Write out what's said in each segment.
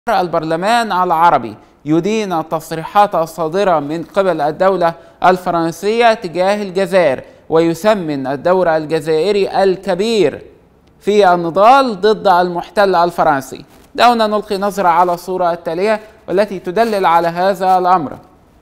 البرلمان العربي يدين التصريحات الصادرة من قبل الدولة الفرنسية تجاه الجزائر، ويسمن الدور الجزائري الكبير في النضال ضد المحتل الفرنسي. دعونا نلقي نظرة على الصورة التالية والتي تدلل على هذا الأمر.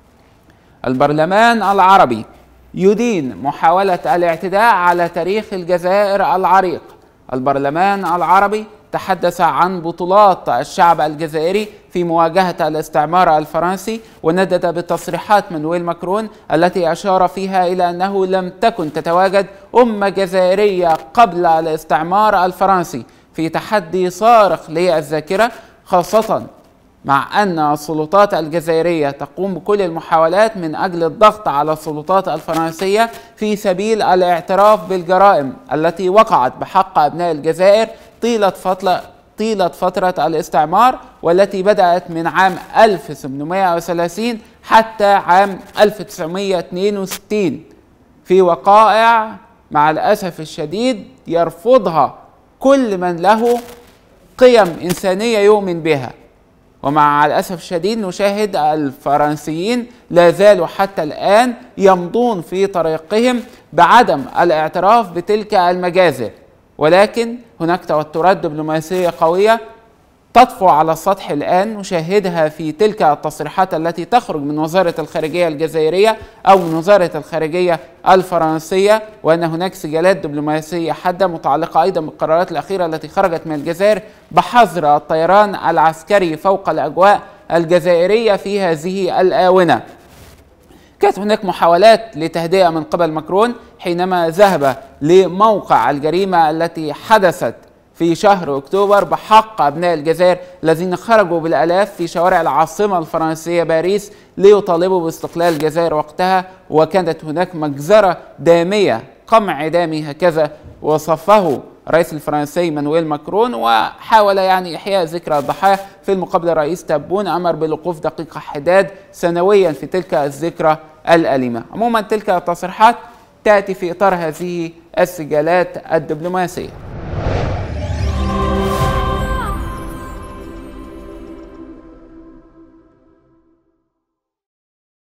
البرلمان العربي يدين محاولة الاعتداء على تاريخ الجزائر العريق. البرلمان العربي تحدث عن بطولات الشعب الجزائري في مواجهة الاستعمار الفرنسي، وندد بتصريحات مانويل ماكرون التي أشار فيها إلى أنه لم تكن تتواجد أمة جزائرية قبل الاستعمار الفرنسي، في تحدي صارخ للذاكرة، خاصة مع أن السلطات الجزائرية تقوم بكل المحاولات من أجل الضغط على السلطات الفرنسية في سبيل الاعتراف بالجرائم التي وقعت بحق أبناء الجزائر طيلة فترة الاستعمار، والتي بدأت من عام 1830 حتى عام 1962 في وقائع مع الأسف الشديد يرفضها كل من له قيم إنسانية يؤمن بها. ومع الأسف الشديد نشاهد الفرنسيين لا زالوا حتى الآن يمضون في طريقهم بعدم الاعتراف بتلك المجازر، ولكن هناك توترات دبلوماسية قوية تطفو على السطح الآن، نشاهدها في تلك التصريحات التي تخرج من وزارة الخارجية الجزائرية أو من وزارة الخارجية الفرنسية، وأن هناك سجالات دبلوماسية حادة متعلقة أيضا بالقرارات الأخيرة التي خرجت من الجزائر بحظر الطيران العسكري فوق الأجواء الجزائرية في هذه الآونة. كانت هناك محاولات لتهدئة من قبل ماكرون حينما ذهب لموقع الجريمة التي حدثت في شهر أكتوبر بحق أبناء الجزائر الذين خرجوا بالآلاف في شوارع العاصمة الفرنسية باريس ليطالبوا باستقلال الجزائر وقتها، وكانت هناك مجزرة دامية، قمع دامي هكذا وصفه الرئيس الفرنسي مانويل ماكرون، وحاول إحياء ذكرى الضحايا. في المقابل الرئيس تبون أمر بالوقوف دقيقة حداد سنويا في تلك الذكرى الأليمة. عموما تلك التصريحات تأتي في إطار هذه السجالات الدبلوماسية.